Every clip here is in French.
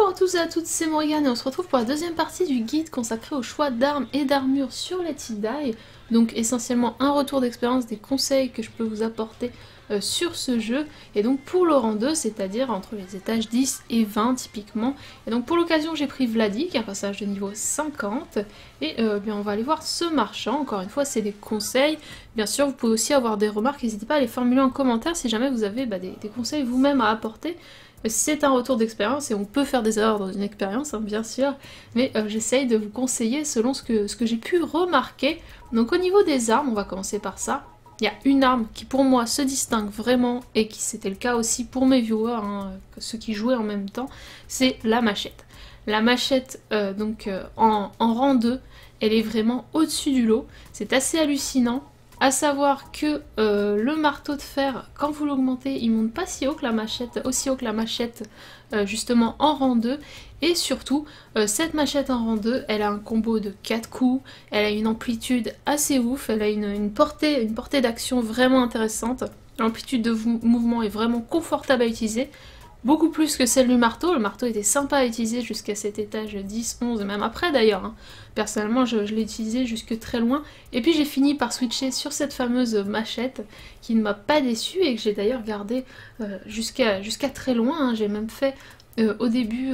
Bonjour à tous et à toutes, c'est Morgane et on se retrouve pour la deuxième partie du guide consacré au choix d'armes et d'armures sur Let It Die. Donc essentiellement un retour d'expérience des conseils que je peux vous apporter sur ce jeu. Et donc pour le rang 2, c'est-à-dire entre les étages 10 et 20 typiquement. Et donc pour l'occasion j'ai pris Vladi, qui est un passage de niveau 50. Et bien on va aller voir ce marchand, encore une fois c'est des conseils. Bien sûr vous pouvez aussi avoir des remarques, n'hésitez pas à les formuler en commentaire si jamais vous avez des conseils vous-même à apporter. C'est un retour d'expérience et on peut faire des erreurs dans une expérience, hein, bien sûr, mais j'essaye de vous conseiller selon ce que j'ai pu remarquer. Donc au niveau des armes, on va commencer par ça. Il y a une arme qui pour moi se distingue vraiment, et qui c'était le cas aussi pour mes viewers, hein, ceux qui jouaient en même temps, c'est la machette. La machette, en rang 2, elle est vraiment au-dessus du lot, c'est assez hallucinant. À savoir que le marteau de fer, quand vous l'augmentez, il monte pas si haut que la machette, aussi haut que la machette justement en rang 2. Et surtout, cette machette en rang 2, elle a un combo de 4 coups, elle a une amplitude assez ouf, elle a une portée d'action vraiment intéressante. L'amplitude de mouvement est vraiment confortable à utiliser. Beaucoup plus que celle du marteau. Le marteau était sympa à utiliser jusqu'à cet étage 10, 11, et même après d'ailleurs. Hein. Personnellement, je l'ai utilisé jusque très loin. Et puis j'ai fini par switcher sur cette fameuse machette qui ne m'a pas déçue et que j'ai d'ailleurs gardé jusqu'à très loin. Hein. J'ai même fait au début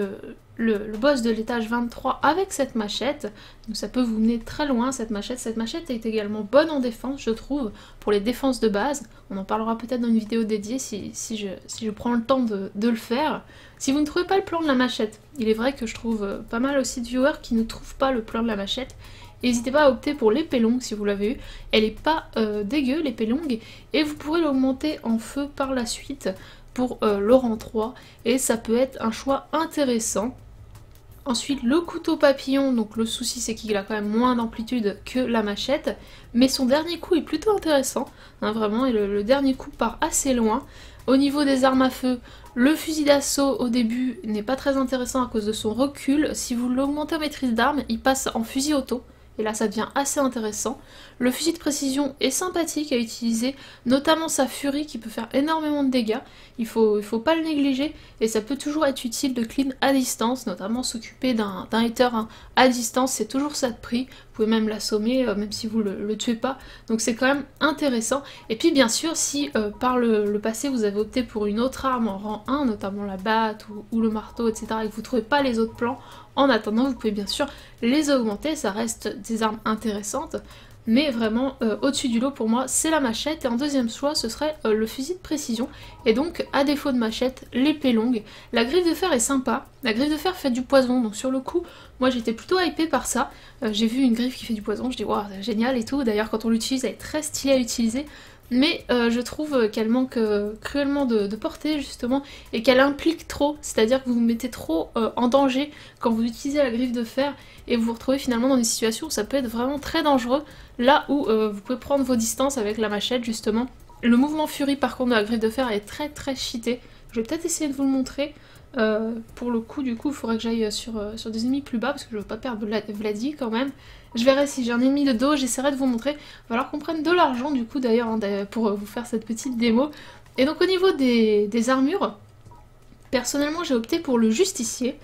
le boss de l'étage 23 avec cette machette, donc ça peut vous mener très loin cette machette. Cette machette est également bonne en défense, je trouve, pour les défenses de base. On en parlera peut-être dans une vidéo dédiée si je prends le temps de le faire. Si vous ne trouvez pas le plan de la machette, il est vrai que je trouve pas mal aussi de viewers qui ne trouvent pas le plan de la machette. N'hésitez pas à opter pour l'épée longue si vous l'avez eu, elle est pas dégueu l'épée longue, et vous pourrez l'augmenter en feu par la suite pour le rang 3, et ça peut être un choix intéressant. Ensuite le couteau papillon, donc le souci c'est qu'il a quand même moins d'amplitude que la machette, mais son dernier coup est plutôt intéressant, hein, vraiment, et le dernier coup part assez loin. Au niveau des armes à feu, le fusil d'assaut au début n'est pas très intéressant à cause de son recul. Si vous l'augmentez en maîtrise d'armes, il passe en fusil auto. Et là ça devient assez intéressant. Le fusil de précision est sympathique à utiliser, notamment sa furie qui peut faire énormément de dégâts. Il faut pas le négliger, et ça peut toujours être utile de clean à distance, notamment s'occuper d'un hater à distance, c'est toujours ça de prix. Vous pouvez même l'assommer, même si vous le tuez pas, donc c'est quand même intéressant. Et puis bien sûr, si par le passé vous avez opté pour une autre arme en rang 1, notamment la batte ou le marteau, etc., et que vous ne trouvez pas les autres plans, en attendant, vous pouvez bien sûr les augmenter, ça reste des armes intéressantes, mais vraiment au-dessus du lot pour moi c'est la machette, et en deuxième choix ce serait le fusil de précision, et donc à défaut de machette, l'épée longue. La griffe de fer est sympa, la griffe de fer fait du poison, donc sur le coup, moi j'étais plutôt hypée par ça, j'ai vu une griffe qui fait du poison, je dis waouh génial et tout, d'ailleurs quand on l'utilise elle est très stylée à utiliser, mais je trouve qu'elle manque cruellement de portée justement, et qu'elle implique trop, c'est-à-dire que vous vous mettez trop en danger quand vous utilisez la griffe de fer, et vous vous retrouvez finalement dans des situations où ça peut être vraiment très dangereux, là où vous pouvez prendre vos distances avec la machette justement. Le mouvement furie par contre de la griffe de fer est très cheaté, je vais peut-être essayer de vous le montrer. Pour le coup, du coup, il faudrait que j'aille sur des ennemis plus bas parce que je veux pas perdre Vladi quand même. Je verrai si j'ai un ennemi de dos, j'essaierai de vous montrer. Il va falloir qu'on prenne de l'argent du coup d'ailleurs hein, pour vous faire cette petite démo. Et donc au niveau des armures, personnellement j'ai opté pour le justicier,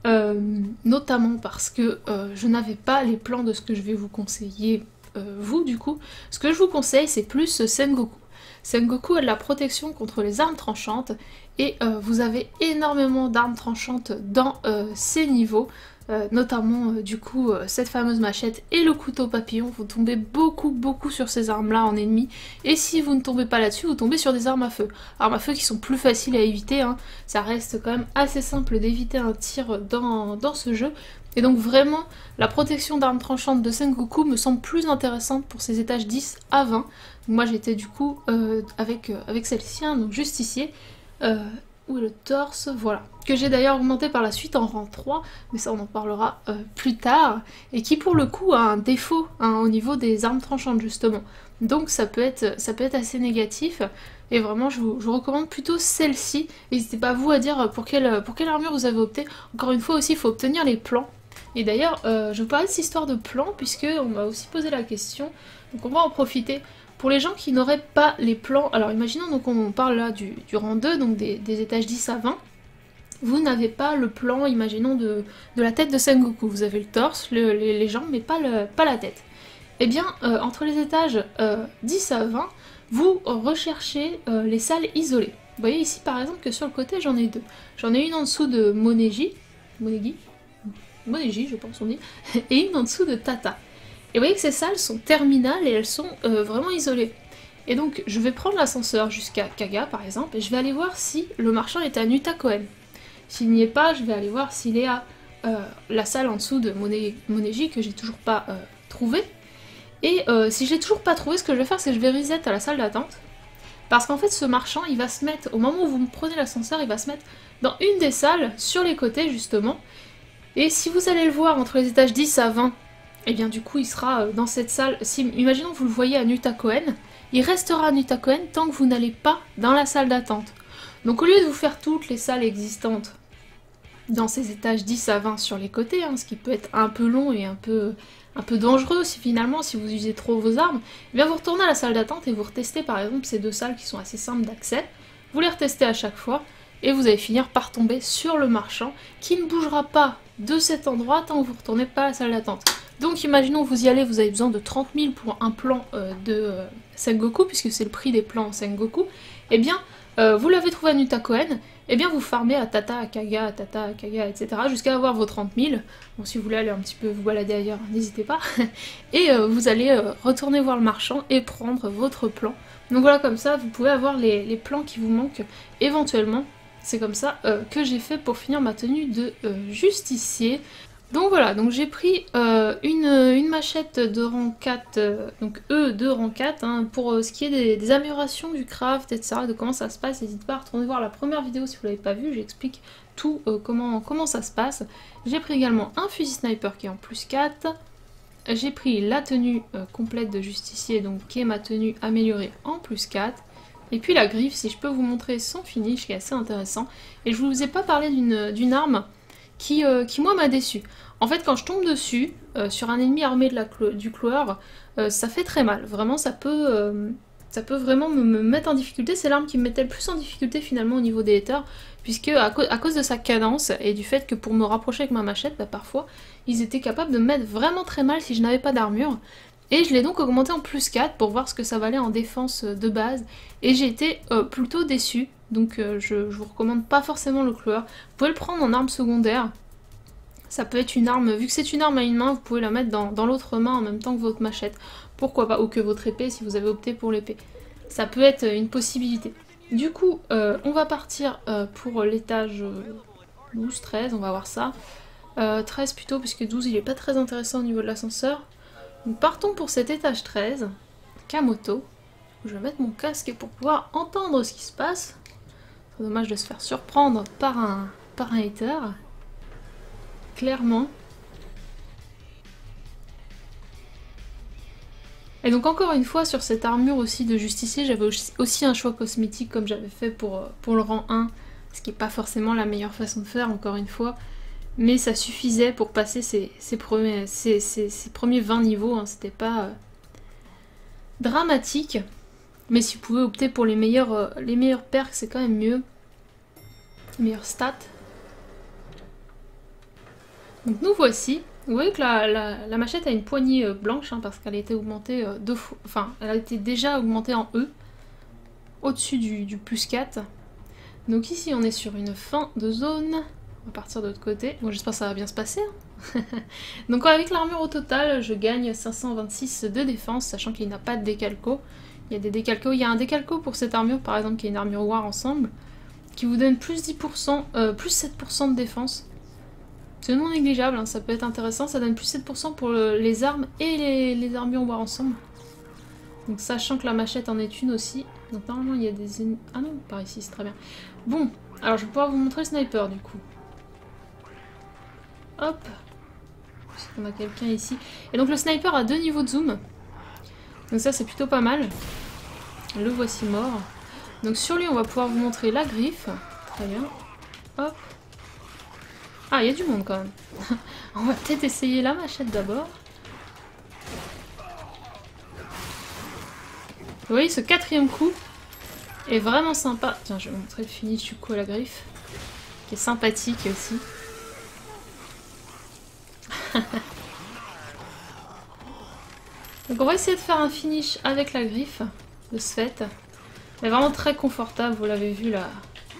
notamment parce que je n'avais pas les plans de ce que je vais vous conseiller vous du coup. Ce que je vous conseille c'est plus Sengoku. Sengoku a de la protection contre les armes tranchantes, et vous avez énormément d'armes tranchantes dans ces niveaux, notamment du coup cette fameuse machette et le couteau papillon. Vous tombez beaucoup sur ces armes là en ennemi, et si vous ne tombez pas là-dessus, vous tombez sur des armes à feu. Armes à feu qui sont plus faciles à éviter, hein. Ça reste quand même assez simple d'éviter un tir dans ce jeu. Et donc vraiment, la protection d'armes tranchantes de Sengoku me semble plus intéressante pour ces étages 10 à 20. Moi j'étais du coup avec celle-ci, hein, donc justicier, où est le torse, voilà. Que j'ai d'ailleurs augmenté par la suite en rang 3, mais ça on en parlera plus tard, et qui pour le coup a un défaut hein, au niveau des armes tranchantes justement. Donc ça peut être assez négatif, et vraiment je vous recommande plutôt celle-ci. N'hésitez pas vous à dire pour quelle armure vous avez opté. Encore une fois aussi, il faut obtenir les plans. Et d'ailleurs, je vous parlais de cette histoire de plans, puisque on m'a aussi posé la question, donc on va en profiter. Pour les gens qui n'auraient pas les plans, alors imaginons donc on parle là du rang 2, donc des étages 10 à 20, vous n'avez pas le plan, imaginons, de la tête de Sengoku. Vous avez le torse, les jambes, mais pas la tête. Eh bien, entre les étages 10 à 20, vous recherchez les salles isolées. Vous voyez ici par exemple que sur le côté j'en ai deux. J'en ai une en dessous de Monegi, je pense on dit, et une en dessous de Tata. Et vous voyez que ces salles sont terminales et elles sont vraiment isolées. Et donc je vais prendre l'ascenseur jusqu'à Kaga par exemple, et je vais aller voir si le marchand est à Nutakoen. S'il n'y est pas, je vais aller voir s'il est à la salle en dessous de Monegi que j'ai toujours pas trouvé. Et si je l'ai toujours pas trouvé, ce que je vais faire, c'est que je vais reset à la salle d'attente. Parce qu'en fait, ce marchand, il va se mettre, au moment où vous prenez l'ascenseur, il va se mettre dans une des salles, sur les côtés justement. Et si vous allez le voir entre les étages 10 à 20, et bien du coup, il sera dans cette salle. Si, imaginons que vous le voyez à Nutakoen, il restera à Nutakoen tant que vous n'allez pas dans la salle d'attente. Donc au lieu de vous faire toutes les salles existantes dans ces étages 10 à 20 sur les côtés, ce qui peut être un peu long et un peu dangereux si finalement, si vous usez trop vos armes, eh bien vous retournez à la salle d'attente et vous retestez par exemple ces deux salles qui sont assez simples d'accès, vous les retestez à chaque fois, et vous allez finir par tomber sur le marchand, qui ne bougera pas de cet endroit tant que vous ne retournez pas à la salle d'attente. Donc imaginons que vous y allez, vous avez besoin de 30 000 pour un plan de Sengoku, puisque c'est le prix des plans Sengoku, eh bien vous l'avez trouvé à Nutakoen, eh bien vous farmez à Tata, à Kaga, etc. jusqu'à avoir vos 30 000. Bon, si vous voulez aller un petit peu vous balader ailleurs, n'hésitez pas. Et vous allez retourner voir le marchand et prendre votre plan. Donc voilà, comme ça, vous pouvez avoir les plans qui vous manquent éventuellement. C'est comme ça que j'ai fait pour finir ma tenue de justicier. Donc voilà, donc j'ai pris une machette de rang 4, donc E de rang 4, pour ce qui est des améliorations du craft, etc., de comment ça se passe. N'hésitez pas à retourner voir la première vidéo si vous ne l'avez pas vue, j'explique tout comment ça se passe. J'ai pris également un fusil sniper qui est en plus 4. J'ai pris la tenue complète de justicier, donc qui est ma tenue améliorée en plus 4. Et puis la griffe, si je peux vous montrer son finish, qui est assez intéressant. Et je ne vous ai pas parlé d'une arme qui moi m'a déçu. En fait, quand je tombe dessus, sur un ennemi armé du cloueur, ça fait très mal. Vraiment, ça peut vraiment me mettre en difficulté. C'est l'arme qui me mettait le plus en difficulté finalement au niveau des haters, puisque à cause de sa cadence et du fait que pour me rapprocher avec ma machette, parfois, ils étaient capables de me mettre vraiment très mal si je n'avais pas d'armure. Et je l'ai donc augmenté en plus 4 pour voir ce que ça valait en défense de base. Et j'ai été plutôt déçue. Donc je vous recommande pas forcément le cloueur. Vous pouvez le prendre en arme secondaire. Ça peut être une arme, vu que c'est une arme à une main, vous pouvez la mettre dans l'autre main en même temps que votre machette. Pourquoi pas, ou que votre épée si vous avez opté pour l'épée. Ça peut être une possibilité. Du coup, on va partir pour l'étage 12, 13, on va voir ça. 13 plutôt, puisque 12 il est pas très intéressant au niveau de l'ascenseur. Donc partons pour cet étage 13, Kamoto. Je vais mettre mon casque pour pouvoir entendre ce qui se passe. C'est dommage de se faire surprendre par un hater. Clairement. Et donc encore une fois, sur cette armure aussi de justicier, j'avais aussi un choix cosmétique comme j'avais fait pour le rang 1, ce qui n'est pas forcément la meilleure façon de faire, encore une fois. Mais ça suffisait pour passer ces premiers 20 niveaux, c'était pas dramatique. Mais si vous pouvez opter pour les meilleurs perks, c'est quand même mieux. Les meilleurs stats. Donc nous voici. Vous voyez que la machette a une poignée blanche, parce qu'elle a été augmentée deux fois. Enfin, elle a été déjà augmentée en E, au-dessus du plus 4. Donc ici, on est sur une fin de zone. On va partir de l'autre côté. Bon, j'espère que ça va bien se passer. Donc avec l'armure au total, je gagne 526 de défense, sachant qu'il n'a pas de décalco. Il y a des décalcos. Il y a un décalco pour cette armure, par exemple, qui est une armure War ensemble, qui vous donne plus 10%, plus 7% de défense. C'est non négligeable, ça peut être intéressant. Ça donne plus 7% pour les armes et les armures War ensemble. Donc sachant que la machette en est une aussi. Donc normalement il y a des ennemis... Ah non, par ici, c'est très bien. Bon, alors je vais pouvoir vous montrer le sniper du coup. Hop. On a quelqu'un ici. Et donc le sniper a 2 niveaux de zoom. Donc ça c'est plutôt pas mal. Le voici mort. Donc sur lui on va pouvoir vous montrer la griffe. Très bien. Hop. Ah, il y a du monde quand même. On va peut-être essayer la machette d'abord. Vous voyez, ce 4e coup est vraiment sympa. Tiens, je vais vous montrer le finish du coup à la griffe. qui est sympathique aussi. Donc on va essayer de faire un finish avec la griffe de ce fait. Elle est vraiment très confortable, vous l'avez vu là.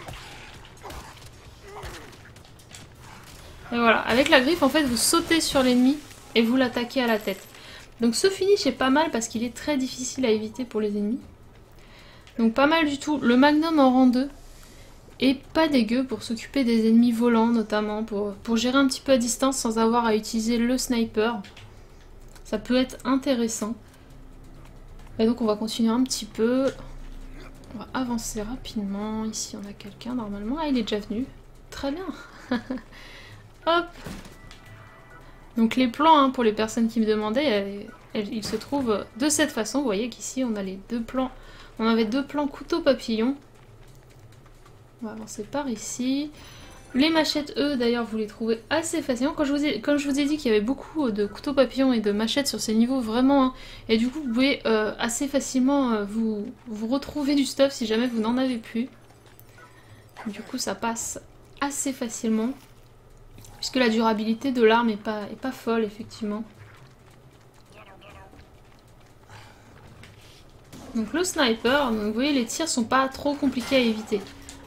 Et voilà, avec la griffe en fait vous sautez sur l'ennemi et vous l'attaquez à la tête. Donc ce finish est pas mal parce qu'il est très difficile à éviter pour les ennemis. Donc pas mal du tout. Le magnum en rang 2 est pas dégueu pour s'occuper des ennemis volants notamment, pour gérer un petit peu à distance sans avoir à utiliser le sniper. Ça peut être intéressant. Et donc on va continuer un petit peu. On va avancer rapidement. Ici on a quelqu'un normalement. Ah il est déjà venu. Très bien. Hop. Donc les plans, hein, pour les personnes qui me demandaient, ils se trouvent de cette façon. Vous voyez qu'ici on a les deux plans. On avait deux plans couteau papillon. On va avancer par ici. Les machettes, eux, d'ailleurs, vous les trouvez assez facilement. Comme je vous ai dit qu'il y avait beaucoup de couteaux papillons et de machettes sur ces niveaux, vraiment. Hein, et du coup, vous pouvez assez facilement vous retrouver du stuff si jamais vous n'en avez plus. Du coup, ça passe assez facilement. Puisque la durabilité de l'arme est pas folle, effectivement. Donc le sniper, donc, vous voyez, les tirs sont pas trop compliqués à éviter.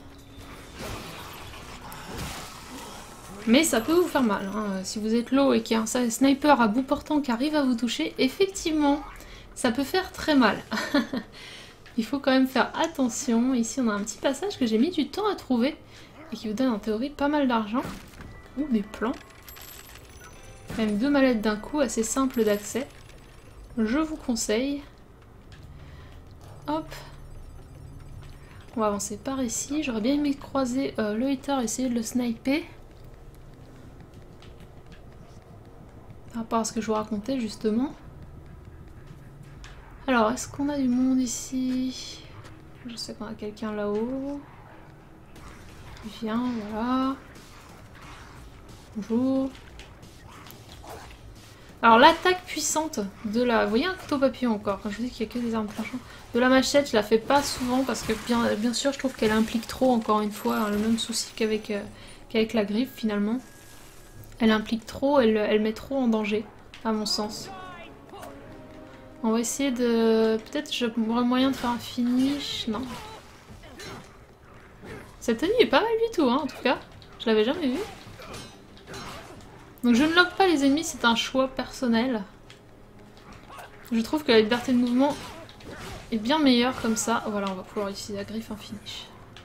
Mais ça peut vous faire mal, hein. Si vous êtes low et qu'il y a un sniper à bout portant qui arrive à vous toucher, effectivement, ça peut faire très mal. Il faut quand même faire attention. Ici, on a un petit passage que j'ai mis du temps à trouver et qui vous donne en théorie pas mal d'argent. Ou des plans. Même 2 mallettes d'un coup, assez simple d'accès. Je vous conseille. Hop. On va avancer par ici. J'aurais bien aimé croiser le hater et essayer de le sniper. Par rapport à ce que je vous racontais justement. Alors, est-ce qu'on a du monde ici? Je sais qu'on a quelqu'un là-haut. Viens, voilà. Bonjour. Alors l'attaque puissante de la... Vous voyez un couteau papillon encore, quand je vous dis qu'il n'y a que des armes tranchantes. De la machette, je la fais pas souvent parce que bien sûr je trouve qu'elle implique trop, encore une fois, hein, le même souci qu'avec la griffe finalement. Elle implique trop, elle met trop en danger, à mon sens. On va essayer de... Peut-être j'aurais moyen de faire un finish. Non. Cette tenue est pas mal du tout, hein, en tout cas. Je l'avais jamais vue. Donc je ne lock pas les ennemis, c'est un choix personnel. Je trouve que la liberté de mouvement est bien meilleure comme ça. Voilà, on va pouvoir utiliser la griffe en finish.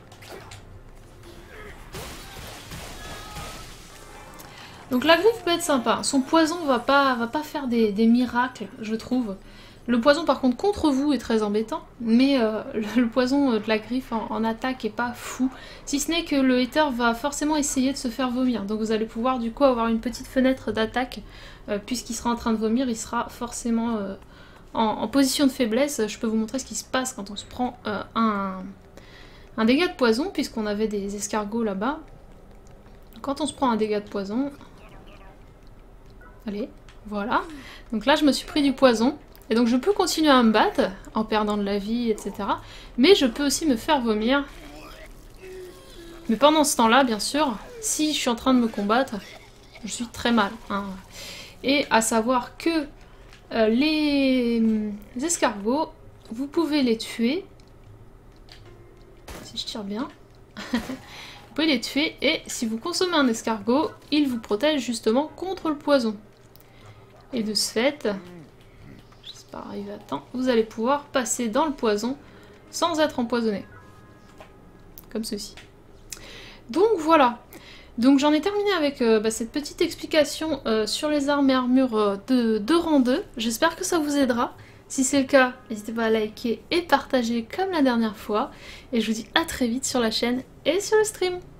Donc la griffe peut être sympa. Son poison va pas faire des miracles, je trouve. Le poison par contre contre vous est très embêtant, mais le poison de la griffe en attaque est pas fou. Si ce n'est que le hater va forcément essayer de se faire vomir. Donc vous allez pouvoir du coup avoir une petite fenêtre d'attaque. Puisqu'il sera en train de vomir, il sera forcément en position de faiblesse. Je peux vous montrer ce qui se passe quand on se prend un dégât de poison, puisqu'on avait des escargots là-bas. Quand on se prend un dégât de poison... Allez, voilà. Donc là je me suis pris du poison. Et donc je peux continuer à me battre en perdant de la vie, etc. Mais je peux aussi me faire vomir. Mais pendant ce temps-là, bien sûr, si je suis en train de me combattre, je suis très mal. Hein. Et à savoir que les escargots, vous pouvez les tuer. Si je tire bien. Vous pouvez les tuer et si vous consommez un escargot, il vous protège justement contre le poison. Et de ce fait... arriver à temps, vous allez pouvoir passer dans le poison sans être empoisonné. Comme ceci. Donc voilà. Donc j'en ai terminé avec cette petite explication sur les armes et armures de rang 2. J'espère que ça vous aidera. Si c'est le cas, n'hésitez pas à liker et partager comme la dernière fois. Et je vous dis à très vite sur la chaîne et sur le stream.